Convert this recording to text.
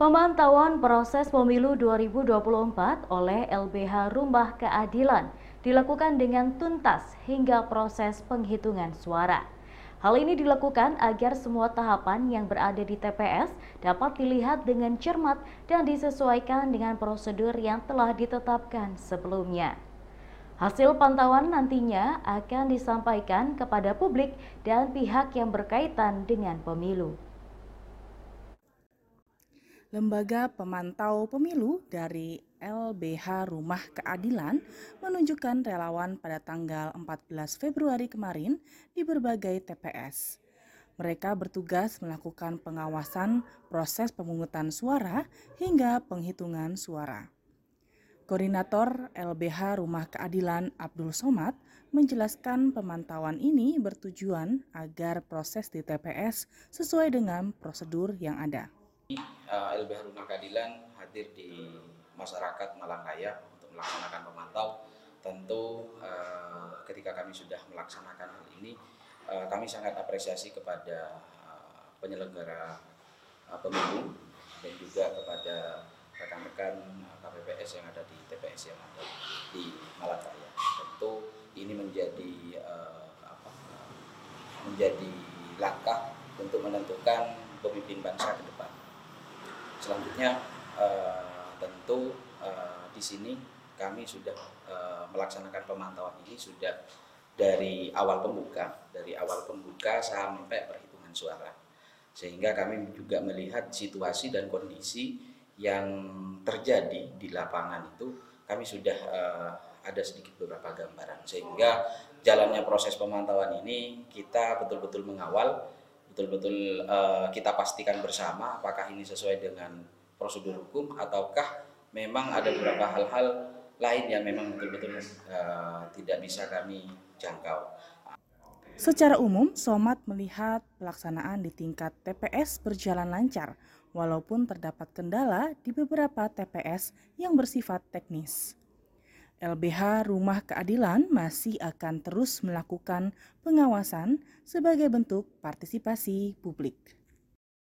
Pemantauan proses pemilu 2024 oleh LBH Rumah Keadilan dilakukan dengan tuntas hingga proses penghitungan suara. Hal ini dilakukan agar semua tahapan yang berada di TPS dapat dilihat dengan cermat dan disesuaikan dengan prosedur yang telah ditetapkan sebelumnya. Hasil pantauan nantinya akan disampaikan kepada publik dan pihak yang berkaitan dengan pemilu. Lembaga Pemantau Pemilu dari LBH Rumah Keadilan menunjukkan relawan pada tanggal 14 Februari kemarin di berbagai TPS. Mereka bertugas melakukan pengawasan proses pemungutan suara hingga penghitungan suara. Koordinator LBH Rumah Keadilan Abdul Somad menjelaskan pemantauan ini bertujuan agar proses di TPS sesuai dengan prosedur yang ada. LBH Rumah Keadilan hadir di masyarakat Malang Raya untuk melaksanakan pemantau. Tentu ketika kami sudah melaksanakan hal ini, kami sangat apresiasi kepada penyelenggara pemilu dan juga kepada rekan-rekan KPPS yang ada di TPS yang ada di Malang Raya. Tentu ini menjadi langkah untuk menentukan pemimpin bangsa ke depan. Selanjutnya tentu di sini kami sudah melaksanakan pemantauan ini sudah dari awal pembuka sampai perhitungan suara, sehingga kami juga melihat situasi dan kondisi yang terjadi di lapangan itu kami sudah ada sedikit beberapa gambaran, sehingga jalannya proses pemantauan ini kita betul-betul mengawal, betul-betul kita pastikan bersama apakah ini sesuai dengan prosedur hukum ataukah memang ada beberapa hal-hal lain yang memang betul-betul tidak bisa kami jangkau. Secara umum, Somad melihat pelaksanaan di tingkat TPS berjalan lancar, walaupun terdapat kendala di beberapa TPS yang bersifat teknis. LBH Rumah Keadilan masih akan terus melakukan pengawasan sebagai bentuk partisipasi publik.